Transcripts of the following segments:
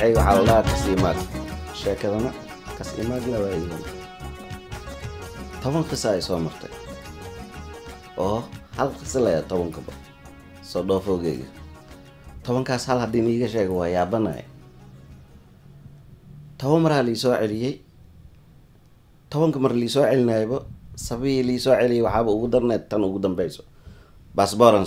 magacayga waxaa la dhahaa Kasiimaad sheekadana Kasiimaad la waayo 10 qiso ay soo martay oo hal qiso la 10 kaba soo dhoofogeyga 10 kaas hal hadii niiga sheego waa yaabanay 10 mar la soo celiyay 10 mar la soo celinayba sabii la soo celiyay waxaba ugu darneed tan ugu dambayso baasaboorkan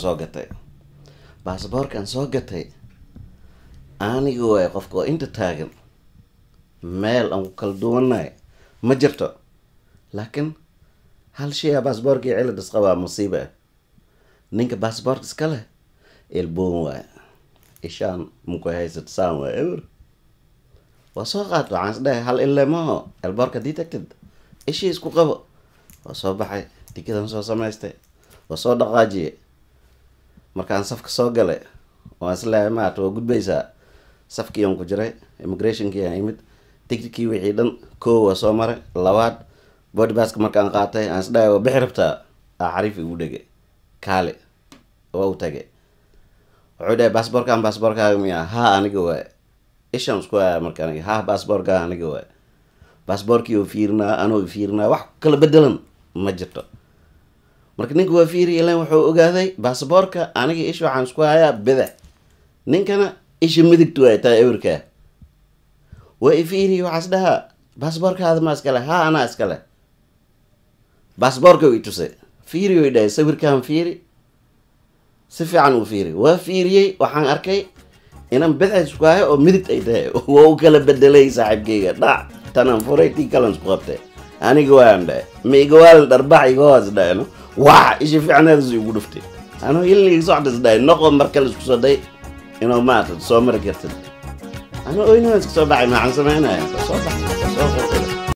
soo gatay anigu way qofka inta taagan meel aan kala duwanay ma jirto laakiin hal shay baasaboorkii cilad isqaba musiiba ninka baasaboorka iska leh elboon waa ishaan muku haysat saan waa ever wasoo qaad waxaan isdhahay hal ilmo elboorka detected ishii isku qabo wasoo baxay tikidan soo samaystay wasoo dhaqaajiyay markaan safka soo galay waan islaahay maad waa gudbaysaa safkii aan ku jiray immigrationkii aan imid tikidkii wixii dhan koow waa soo maray labaad body pass markaan qaatay aan isdhahay waa bixi rabtaa xariif igu dhigay kaale waa u tagay wuxuu dhahay baasaboorkaaga miyaa haa aniga waa ishaan isku haya markaan haa baasaboorkaaga aniga waa baasaboorkii oo fiirnaa wax kala bedelan ma jirto marka ninka waa fiiri ilaan wuxuu ogaaday baasaboorka aniga ish waxaan isku hayaa bidix ninkana isha midigtu ay tahay ewerka waa fiiri waxaas dhahaa baasaboorkaada ma iskale haa anaa iskale baasaboorka way tusay fiiri way dhahay sawirkaan fiiri si fiican u fiiri waa fiiriyey waxaan arkay inaan bidix isku hayo oo midigt ay tahay waa u kala bedelay saaxiibkayga dhac tanaan furay tii kalan isku qabtay aniga waan dhahay miigawal darbax iga hoos dhahayno waa ishi fiicnaadiisu igu dhuftay anoo ilniga socdas dhahay noqo markale isku soo day inuu maata soo mari kartid anoo oynahan iska soo baxay maxaan sameynaya soo baxay